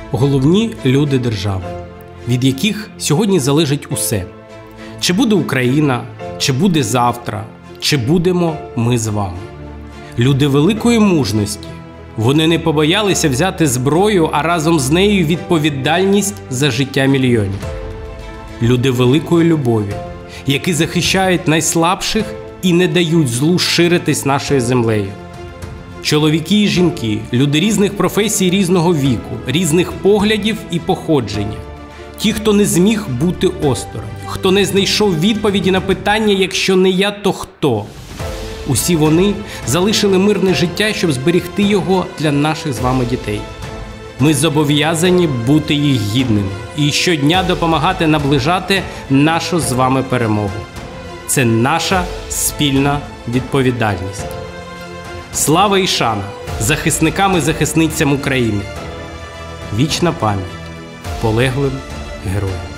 Головні люди держави, від яких сьогодні залежить усе. Чи буде Україна, чи буде завтра, чи будемо ми з вами. Люди великої мужності. Вони не побоялися взяти зброю, а разом з нею відповідальність за життя мільйонів. Люди великої любові, які захищають найслабших і не дають злу ширитись нашою землею. Чоловіки і жінки, люди різних професій, різного віку, різних поглядів і походження. Ті, хто не зміг бути осторонь, хто не знайшов відповіді на питання «якщо не я, то хто?». Усі вони залишили мирне життя, щоб зберегти його для наших з вами дітей. Ми зобов'язані бути їх гідними і щодня допомагати наближати нашу з вами перемогу. Це наша спільна відповідальність. Слава і шана захисникам і захисницям України! Вічна пам'ять полеглим героям!